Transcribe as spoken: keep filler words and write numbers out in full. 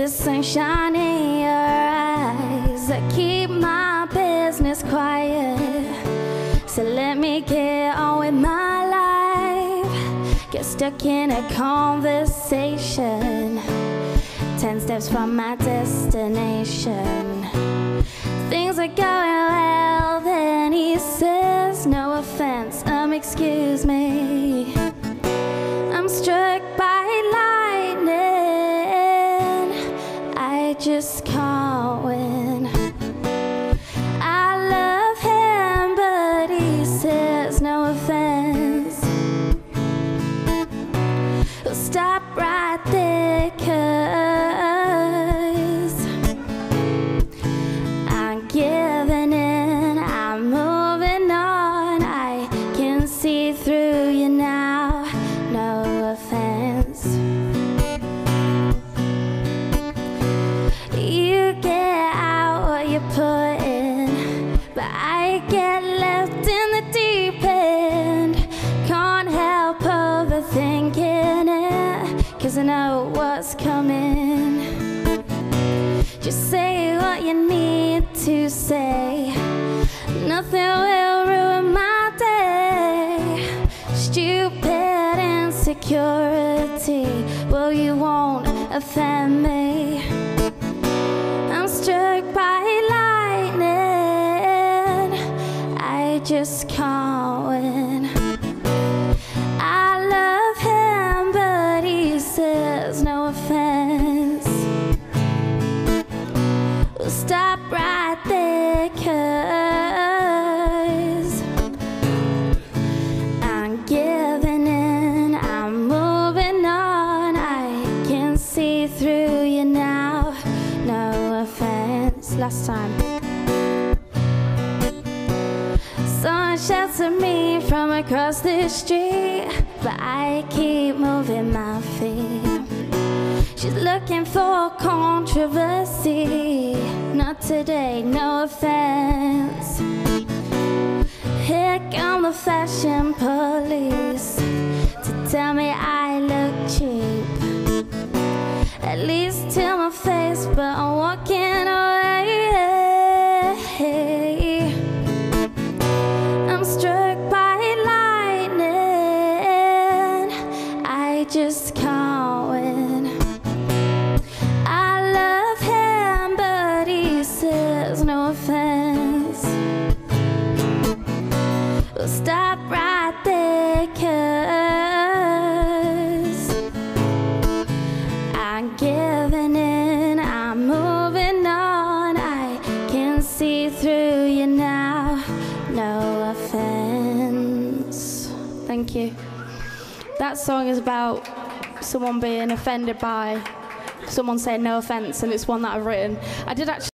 the sunshine in your eyes that keep my business quiet. So let me get on with my life, get stuck in a conversation, ten steps from my destination. Things are going well, then he says, no offense, um, excuse me, I'm struck by lightning, I just can't win. I love him, but he says, no offense. Stop right there, 'cause I'm giving in, I'm moving on, I can see through you now, no offense. You get out what you put in, but I get left in the deep end. Can't help overthinking it, 'cause I know what's coming. Just say what you need to say, nothing will ruin my day. Stupid insecurity, well, you won't offend me. I'm struck by lightning, I just can't win. I love him, but he says, no offense. Stop right there, 'cause I'm giving in, I'm moving on, I can see through you now, no offense. Last time. Someone shouts at me from across the street, but I keep moving my feet. She's looking for controversy, not today, no offense. Here come the fashion police to tell me I look cheap, at least to my face, but I'm walking away. I'm struck by lightning, I just can't win. I love him, but he says, no offense. Well, stop right there, 'cause I'm giving in, I'm moving on, I can see through you now, no offense. Thank you. That song is about someone being offended by someone saying no offense, and it's one that I've written. I did actually